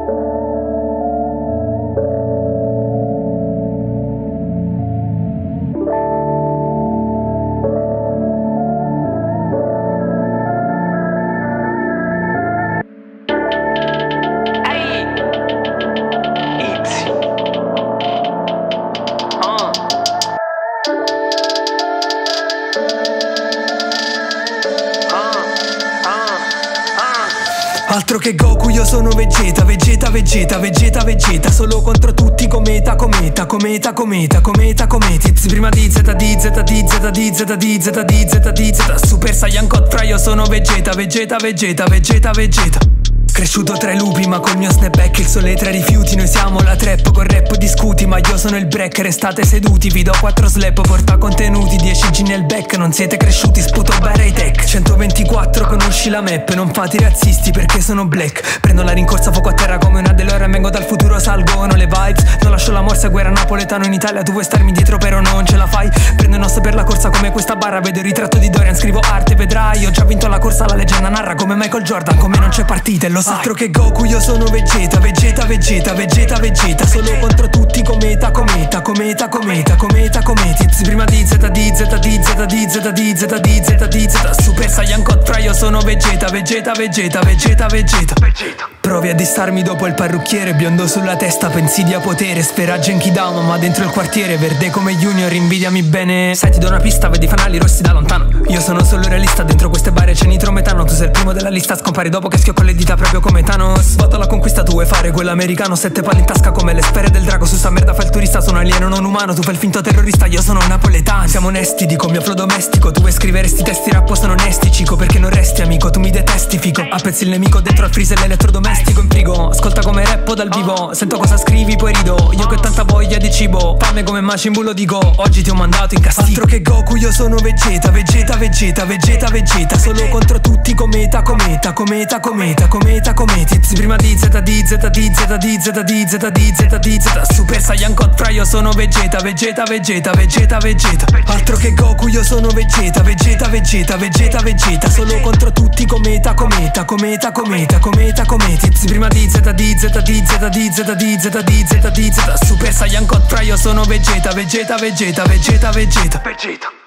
Altro che Goku, io sono Vegeta, Vegeta, Vegeta, Vegeta, Vegeta. Solo contro tutti, cometa, cometa, cometa, cometa, cometa, cometi. Prima di Z, di Z, di Z, di Z, di Z, di Z, di Z. Super Saiyan God Fra, io sono Vegeta, Vegeta, Vegeta, Vegeta, Vegeta. Cresciuto tra i lupi ma col mio snapback il sole tra i rifiuti. Noi siamo la trap, col rap discuti ma io sono il break. Restate seduti, vi do 4 slap, porta contenuti 10 G nel back, non siete cresciuti, sputo bare tech. 124 conosci la map, non fate i razzisti perché sono black. Prendo la rincorsa, fuoco a terra come una DeLorean, vengo dal futuro, salgono le vibes. Non lascio la morsa, guerra napoletano in Italia, tu vuoi starmi dietro però non ce la fai. Prendo il nostro per la corsa come questa barra, vedo il ritratto di Dorian, scrivo arte, vedrai. Ho già vinto la corsa, la leggenda narra come Michael Jordan, come non c'è partita e lo sai. Altro che Goku, io sono Vegeta, Vegeta, Vegeta, Vegeta, Vegeta. Solo contro tutti, cometa, cometa, cometa, cometa, cometa, cometi. Prima di Z, di Z, di Z, di Z, di Z, di Z, di Z. Super Saiyan God Fra, io sono Vegeta, Vegeta, Vegeta, Vegeta, Vegeta. Provi a dissarmi dopo il parrucchiere, biondo sulla testa, pensi di a potere. Sfera Genkidama ma dentro il quartiere, verde come Junior, invidiami bene. Sai ti do una pista, vedi fanali rossi da lontano. Io sono solo realista, dentro queste bare c'è nitrometano. Tu sei il primo della lista, scompari dopo che schiocco le dita proprio come Thanos. Vado alla conquista, tu vuoi fare quell'americano, 7 palle in tasca come le sfere del drago. Su sta merda fai il turista, sono alieno non umano. Tu fai il finto terrorista, io sono napoletano. Siamo onesti, dico mio flow domestico. Tu vuoi scrivere sti testi rap, sono onesti cico, perché non resti amico, tu mi detesti fico. Appezzi il nemico dentro al freezer, l'elettrodomestico in frigo. Ascolta come rappo dal vivo, sento cosa scrivi poi rido. Io che ho tanta voglia di cibo, fame come Majin Buu lo dico. Oggi ti ho mandato in castigo. Altro che Goku, io sono Vegeta, Vegeta, Vegeta, Vegeta, Vegeta. Solo contro tutti, cometa, cometa, cometa, cometa, cometa, cometi. Prima di Z, di Z, di Z, di Z, di Z, di Z, di Z. Super Saiyan God Fra, io sono Vegeta, Vegeta, Vegeta, Vegeta, Vegeta. Altro che Goku, io sono Vegeta, Vegeta, Vegeta, Vegeta, Vegeta. Solo contro tutti, cometa, cometa, cometa, cometa, cometa, cometi. Prima di Z, di Z, di Z, di Z, di Z, di Z, di Z. Super Saiyan God Fra, io sono Vegeta, Vegeta, Vegeta, Vegeta, Vegeta.